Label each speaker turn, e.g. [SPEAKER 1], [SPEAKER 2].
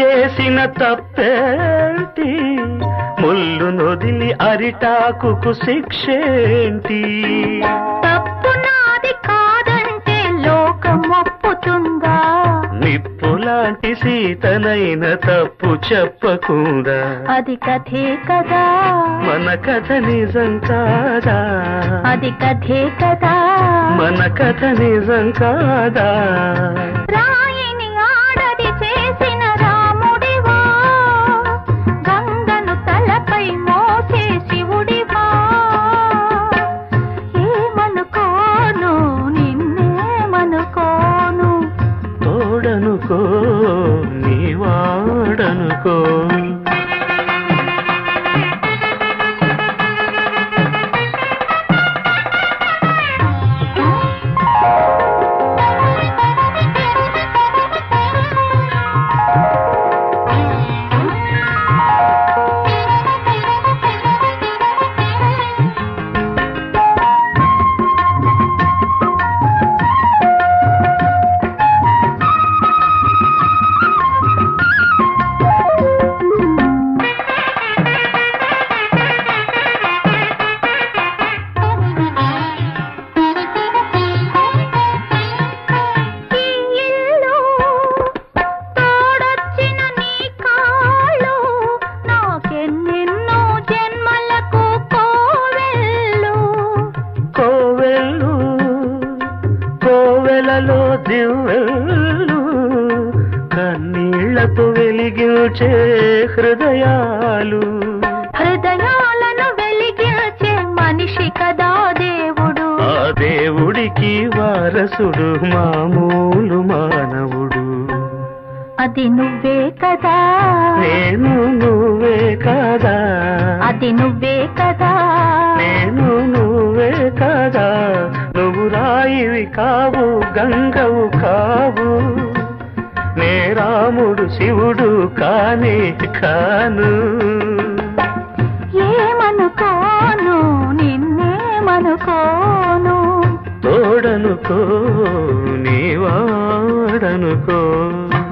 [SPEAKER 1] చేసిన తప్పేంటి, ముళ్ళు నొదిలి అరిటాకుకు శిక్షేంటి?
[SPEAKER 2] తప్పు నాది కాదంటే లోకం ఒప్పుతుందా?
[SPEAKER 1] నిప్పులాంటి సీతనైన తప్పు చెప్పకుండా.
[SPEAKER 2] అది కథే కదా,
[SPEAKER 1] మన కథ నిజం కాదా?
[SPEAKER 2] అది కథే కదా,
[SPEAKER 1] మన కథ నిజం కాదా?
[SPEAKER 2] రాయిని ఆడది చేసిన రాముడివా, గంగను తలపై మోసే శివుడివా. ఏమనుకోను నిన్నేమనుకోను,
[SPEAKER 1] తోడనుకో నీవాడనుకో. కోవెలలో దివ్వెలు కన్నీళ్లతో వెలిగించే హృదయాలు,
[SPEAKER 2] హృదయాలను వెలిగించే మనిషి కదా దేవుడు.
[SPEAKER 1] ఆ దేవుడికి వారసుడు మామూలు మానవుడు.
[SPEAKER 2] అది నువ్వే కదా,
[SPEAKER 1] నేను నువ్వే కదా,
[SPEAKER 2] అది నువ్వే కదా,
[SPEAKER 1] నేను నువ్వే కదా. నువ్వు రాయివి కావు, గంగవు కావు, నే రాముడు శివుడు కానే కాను.
[SPEAKER 2] ఏమనుకోను నిన్నేమనుకోను,
[SPEAKER 1] తోడనుకో నీవాడనుకో.